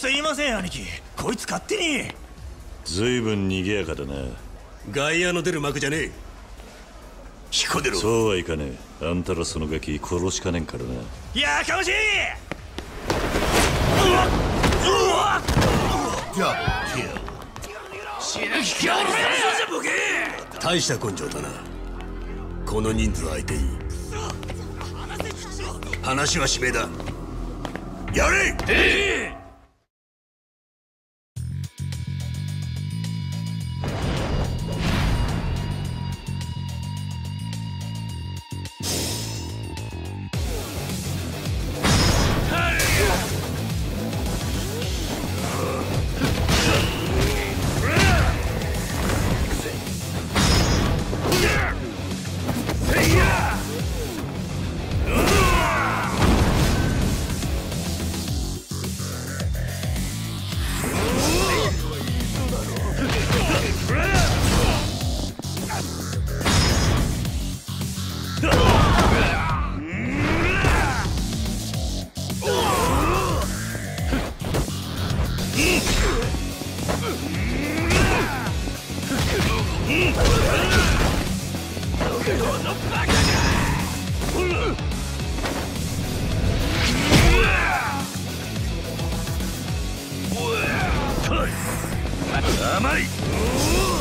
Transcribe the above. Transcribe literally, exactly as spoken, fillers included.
すいません兄貴、こいつ勝手に。 ずいぶん賑やかだな。 外野の出る幕じゃねえ。引っ込んでろ。 そうはいかねえ。あんたらそのガキ殺しかねんからな。 やかましい。死ぬ気か。 大した根性だな、この人数相手に。話は指名だ。やれ。ええ。 甘い。